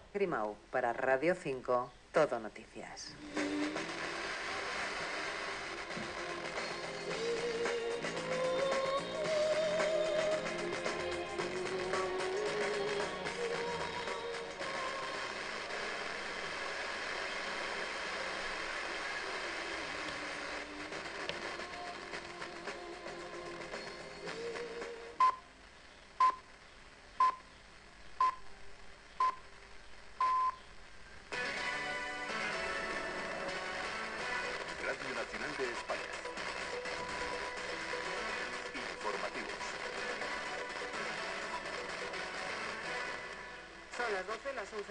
Grimau, para Radio 5, Todo Noticias. Radio Nacional de España. Informativos. Son las 12, las 11.